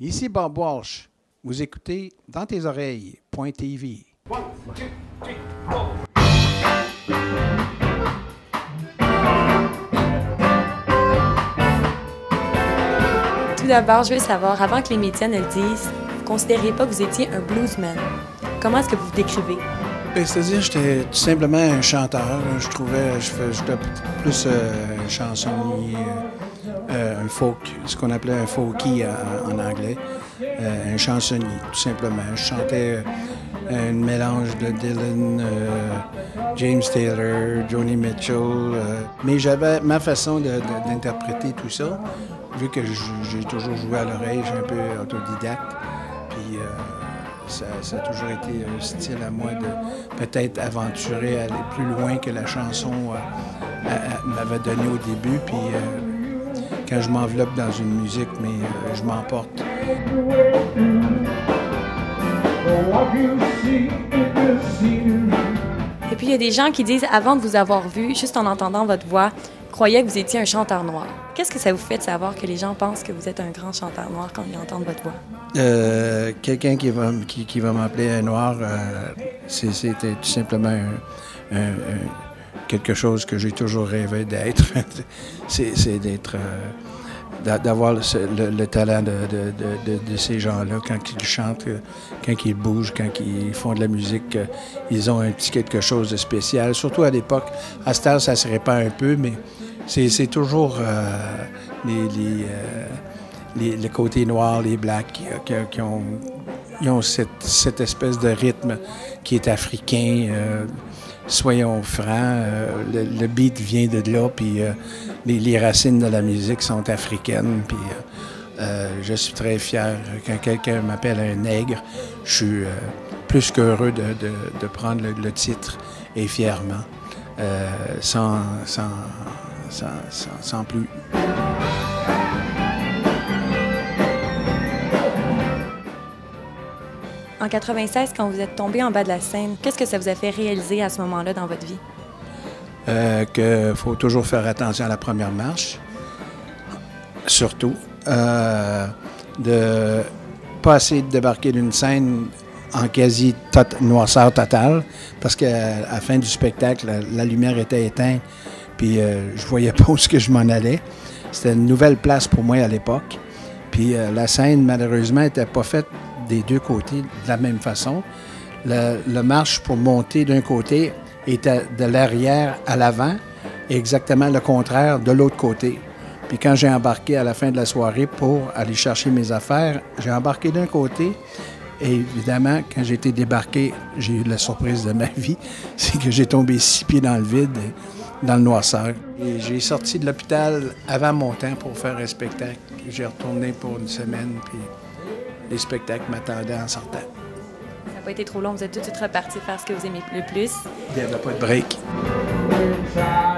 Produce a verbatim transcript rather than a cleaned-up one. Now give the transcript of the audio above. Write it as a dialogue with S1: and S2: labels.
S1: Ici Bob Walsh. Vous écoutez Dans tes oreilles, point T V. One, two, three, four.
S2: Tout d'abord, je veux savoir, avant que les médias ne le disent, vous ne considériez pas que vous étiez un bluesman. Comment est-ce que vous vous décrivez?
S1: Ben, c'est-à-dire, j'étais tout simplement un chanteur. Je trouvais, je fais, j'étais plus euh, un chansonnier, euh, un folk, ce qu'on appelait un folky en, en anglais. Euh, un chansonnier, tout simplement. Je chantais euh, un mélange de Dylan, euh, James Taylor, Joni Mitchell. Euh, mais j'avais ma façon de, de, d'interpréter tout ça. Vu que j'ai toujours joué à l'oreille, j'ai un peu autodidacte. Puis euh, ça, ça a toujours été un style à moi de peut-être aventurer, aller plus loin que la chanson euh, m'avait donné au début. Puis euh, quand je m'enveloppe dans une musique, mais euh, je m'emporte.
S2: Et puis il y a des gens qui disent, avant de vous avoir vu, juste en entendant votre voix, croyaient que vous étiez un chanteur noir. Qu'est-ce que ça vous fait de savoir que les gens pensent que vous êtes un grand chanteur noir quand ils entendent votre voix?
S1: Euh, quelqu'un qui va, qui, qui va m'appeler un noir, euh, c'est, c'était tout simplement un, un, un, quelque chose que j'ai toujours rêvé d'être. c'est, c'est d'être... Euh, d'avoir le, le, le talent de, de, de, de ces gens-là, quand ils chantent, quand ils bougent, quand ils font de la musique, ils ont un petit quelque chose de spécial. Surtout à l'époque, à cette heure, ça se répand un peu, mais c'est, c'est toujours euh, les, les, euh, les, le côté noir, les blacks, qui, qui, qui ont, ils ont cette, cette espèce de rythme qui est africain. Euh, soyons francs, euh, le, le beat vient de là, puis euh, les, les racines de la musique sont africaines, puis euh, euh, je suis très fier. Quand quelqu'un m'appelle un nègre, je suis euh, plus qu'heureux de, de, de prendre le, le titre, et fièrement, euh, sans, sans, sans, sans, sans plus.
S2: En quatre-vingt-seize, quand vous êtes tombé en bas de la scène, qu'est-ce que ça vous a fait réaliser à ce moment-là dans votre vie?
S1: Euh, qu'il faut toujours faire attention à la première marche, surtout. Euh, de pas essayer de débarquer d'une scène en quasi tot- noirceur totale, parce qu'à la fin du spectacle, la, la lumière était éteinte, puis euh, je voyais pas où ce que je m'en allais. C'était une nouvelle place pour moi à l'époque. Puis euh, la scène, malheureusement, n'était pas faite des deux côtés de la même façon. Le, le marche pour monter d'un côté était de l'arrière à l'avant et exactement le contraire de l'autre côté. Puis quand j'ai embarqué à la fin de la soirée pour aller chercher mes affaires, j'ai embarqué d'un côté et évidemment, quand j'ai été débarqué, j'ai eu la surprise de ma vie, c'est que j'ai tombé six pieds dans le vide, dans le noirceur. Et j'ai sorti de l'hôpital avant mon temps pour faire un spectacle. J'ai retourné pour une semaine, puis les spectacles m'attendaient en sortant.
S2: Ça n'a pas été trop long, vous êtes tout de suite reparti faire ce que vous aimez le plus.
S1: Il n'y avait pas de break.